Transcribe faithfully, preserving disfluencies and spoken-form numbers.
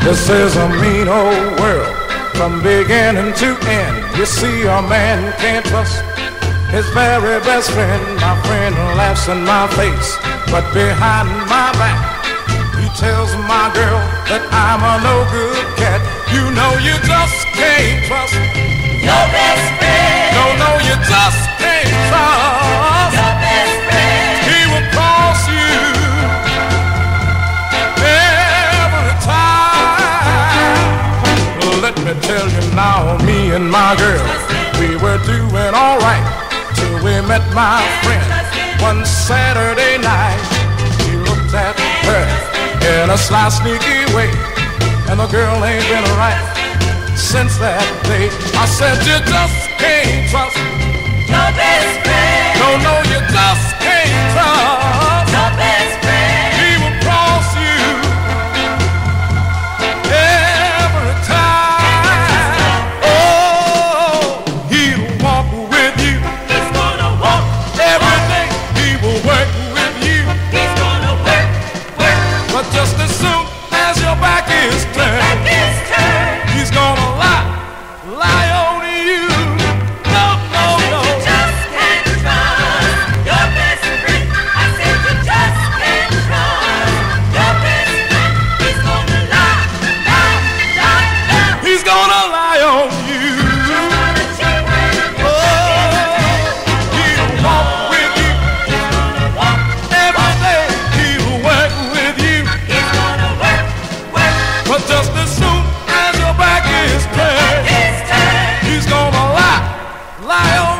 This is a mean old world from beginning to end. You see, a man can't trust his very best friend. My friend laughs in my face, but behind my back he tells my girl that I'm a no good cat. You know you just can't trust your best friend. No, no, you just can't trust your best friend. He will cross you every time. Let me tell you now, me and my girl, we were doing all right till we met my friend. One Saturday night, he looked at her in a sly, sneaky way, and the girl ain't been right since that day. I said you just can't trust your best friend. No, no, you just can't trust your best friend. He will cross you every time. Oh, he'll walk with you. He's gonna walk every day. He will work with you. He's gonna work, work. But just as soon as your back is turned, back is turned, he's gonna lie, lie on you. No, no, no. You just can't trust your best friend. I said you just can't trust your best friend. He's gonna lie, lie, lie, lie. He's gonna lie on you. Oh, he'll walk with you every day. He'll work with you. He's gonna work, work. But just as soon as your back is turned, Back is turned. he's gonna lie, lie on